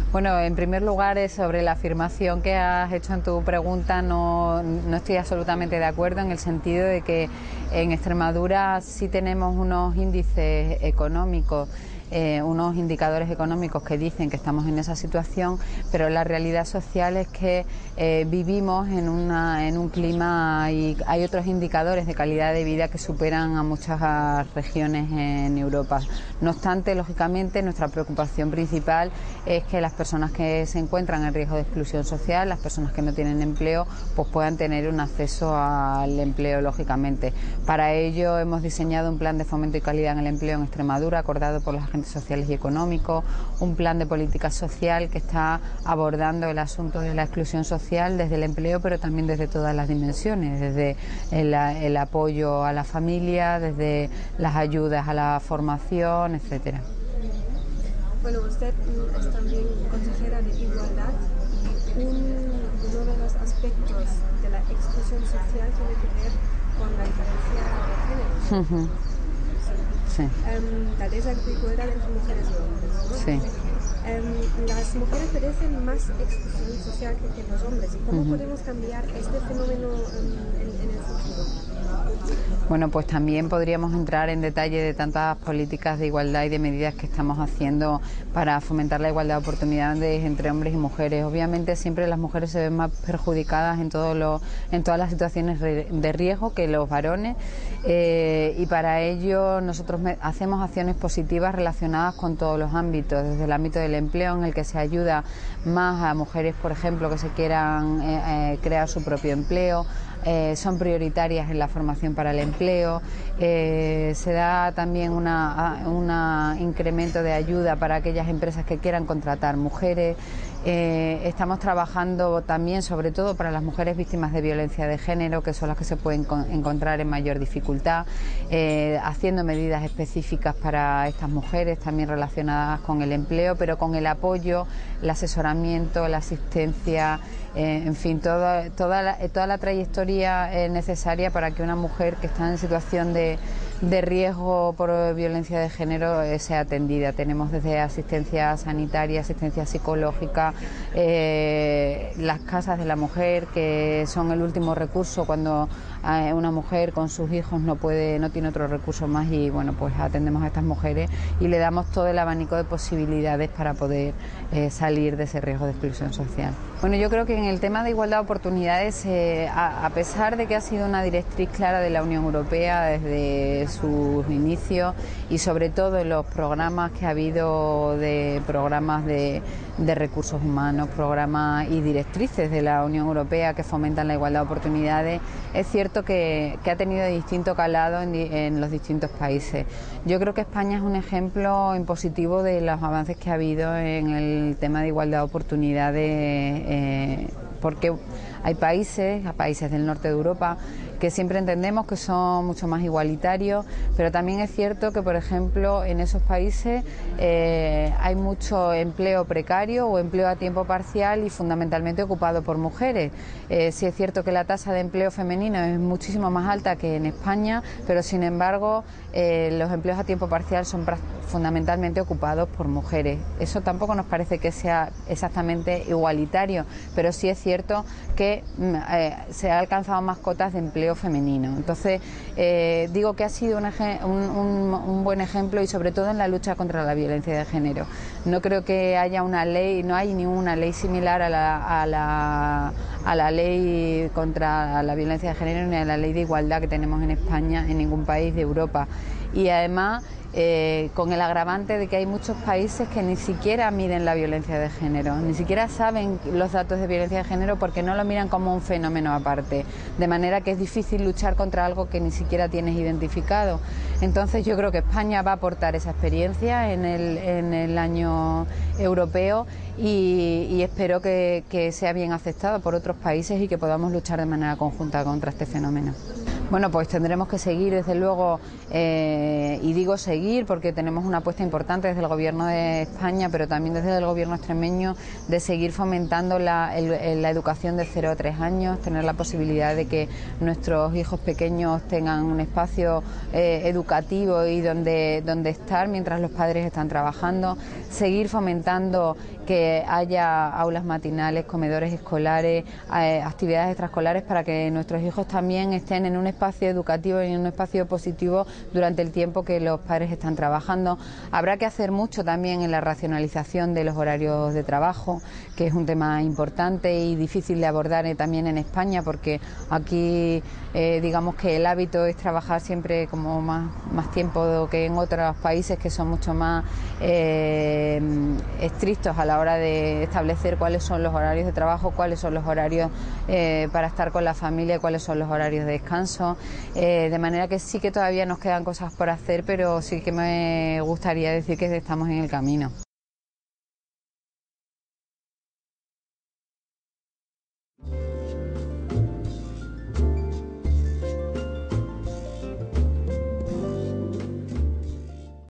Bueno, en primer lugar, sobre la afirmación que has hecho en tu pregunta, no estoy absolutamente de acuerdo, en el sentido de que en Extremadura sí tenemos unos índices económicos, unos indicadores económicos que dicen que estamos en esa situación, pero la realidad social es que vivimos en un clima, y hay otros indicadores de calidad de vida que superan a muchas regiones en Europa. No obstante, lógicamente, nuestra preocupación principal es que las personas que se encuentran en riesgo de exclusión social, las personas que no tienen empleo, pues puedan tener un acceso al empleo, lógicamente. Para ello hemos diseñado un plan de fomento y calidad en el empleo en Extremadura, acordado por los agentes sociales y económicos, un plan de política social que está abordando el asunto de la exclusión social desde el empleo, pero también desde todas las dimensiones, desde el apoyo a la familia, desde las ayudas a la formación, etcétera. Bueno, usted es también consejera de igualdad y uno de los aspectos de la exclusión social tiene que ver con la diferencia de género. Sí. La desigualdad entre mujeres y hombres, ¿no? Sí. Las mujeres merecen más exclusión social que los hombres. ¿Y cómo podemos cambiar este fenómeno en el futuro? Bueno, pues también podríamos entrar en detalle de tantas políticas de igualdad y de medidas que estamos haciendo para fomentar la igualdad de oportunidades entre hombres y mujeres. Obviamente siempre las mujeres se ven más perjudicadas en todas las situaciones de riesgo que los varones, y para ello nosotros hacemos acciones positivas relacionadas con todos los ámbitos, desde el ámbito del empleo, en el que se ayuda más a mujeres, por ejemplo, que se quieran crear su propio empleo. Son prioritarias en la formación para el empleo, se da también un incremento de ayuda para aquellas empresas que quieran contratar mujeres. Estamos trabajando también, sobre todo, para las mujeres víctimas de violencia de género, que son las que se pueden encontrar en mayor dificultad, haciendo medidas específicas para estas mujeres, también relacionadas con el empleo, pero con el apoyo, el asesoramiento, la asistencia, en fin, toda la trayectoria necesaria para que una mujer que está en situación de riesgo por violencia de género sea atendida. Tenemos desde asistencia sanitaria, asistencia psicológica, las casas de la mujer, que son el último recurso cuando una mujer con sus hijos no tiene otro recurso más, y bueno, pues atendemos a estas mujeres y le damos todo el abanico de posibilidades para poder salir de ese riesgo de exclusión social. Bueno, yo creo que en el tema de igualdad de oportunidades, a pesar de que ha sido una directriz clara de la Unión Europea desde sus inicios, y sobre todo en los programas que ha habido, de programas de recursos humanos, programas y directrices de la Unión Europea que fomentan la igualdad de oportunidades, es cierto que ha tenido distinto calado en los distintos países. Yo creo que España es un ejemplo impositivo de los avances que ha habido en el tema de igualdad de oportunidades, porque hay países del norte de Europa que siempre entendemos que son mucho más igualitarios, pero también es cierto que, por ejemplo, en esos países hay mucho empleo precario o empleo a tiempo parcial, y fundamentalmente ocupado por mujeres. Sí es cierto que la tasa de empleo femenino es muchísimo más alta que en España, pero sin embargo los empleos a tiempo parcial son fundamentalmente ocupados por mujeres. Eso tampoco nos parece que sea exactamente igualitario, pero sí es cierto que se ha alcanzado más cotas de empleo femenino. Entonces, digo que ha sido un buen ejemplo, y sobre todo en la lucha contra la violencia de género. No creo que haya una ley, no hay ninguna ley similar a la ley contra la violencia de género, ni a la ley de igualdad que tenemos en España, en ningún país de Europa. Y además, con el agravante de que hay muchos países que ni siquiera miden la violencia de género, ni siquiera saben los datos de violencia de género, porque no lo miran como un fenómeno aparte, de manera que es difícil luchar contra algo que ni siquiera tienes identificado. Entonces yo creo que España va a aportar esa experiencia en el año europeo, y espero que sea bien aceptado por otros países y que podamos luchar de manera conjunta contra este fenómeno. Bueno, pues tendremos que seguir, desde luego, y digo seguir porque tenemos una apuesta importante desde el Gobierno de España, pero también desde el Gobierno extremeño, de seguir fomentando la educación de 0 a 3 años, tener la posibilidad de que nuestros hijos pequeños tengan un espacio educativo y donde estar mientras los padres están trabajando, seguir fomentando que haya aulas matinales, comedores escolares, actividades extraescolares para que nuestros hijos también estén en un espacio educativo y en un espacio positivo durante el tiempo que los padres están trabajando. Habrá que hacer mucho también en la racionalización de los horarios de trabajo, que es un tema importante y difícil de abordar también en España, porque aquí digamos que el hábito es trabajar siempre como más tiempo que en otros países que son mucho más estrictos a la hora de establecer cuáles son los horarios de trabajo, cuáles son los horarios para estar con la familia, cuáles son los horarios de descanso, de manera que sí que todavía nos quedan cosas por hacer, pero sí que me gustaría decir que estamos en el camino.